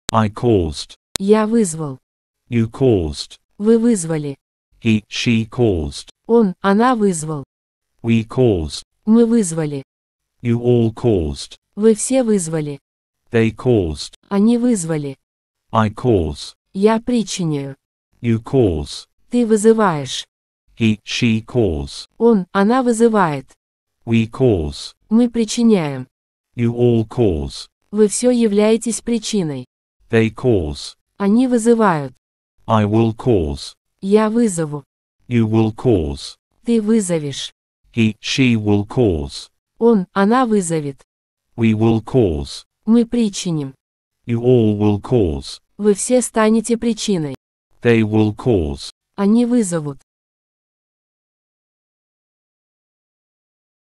I caused. Я вызвал. You caused. Вы вызвали. He, she caused. Он, она вызвал. We caused. Мы вызвали. You all caused. Вы все вызвали. They caused. Они вызвали. I cause. Я причиняю. You cause. Ты вызываешь. He, she cause. Он, она вызывает. We cause. Мы причиняем. You all cause. Вы все являетесь причиной. They cause. Они вызывают. I will cause. Я вызову. You will cause. Ты вызовешь. He, she will cause. Он, она вызовет. We will cause. Мы причиним. You all will cause. Вы все станете причиной. They will cause. Они вызовут.